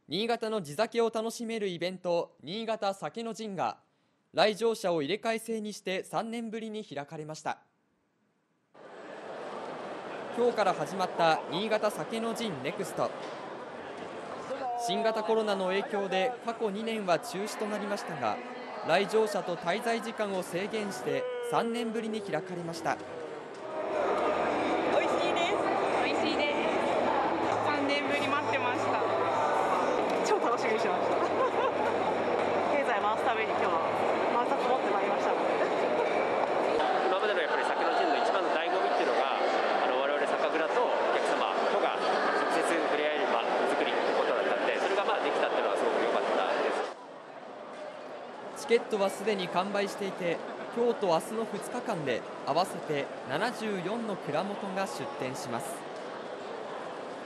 新潟の地酒を楽しめるイベント、新潟酒の陣が、来場者を入れ替え制にして3年ぶりに開かれました。今日から始まった新潟酒の陣ネクスト。新型コロナの影響で過去2年は中止となりましたが、来場者と滞在時間を制限して3年ぶりに開かれました。 美味しいです。美味しいです。3年ぶり待ってました。超楽しみにしてました。経済回すために今日は満札持ってまいりました。 今までのやっぱり酒の陣の一番の醍醐味っていうのが、我々酒蔵とお客様とが直接触れ合える場作りってことだったんで、それができたっていうのはすごく良かったです。 チケットはすでに完売していて、今日と明日の2日間で合わせて74の蔵元が出店します。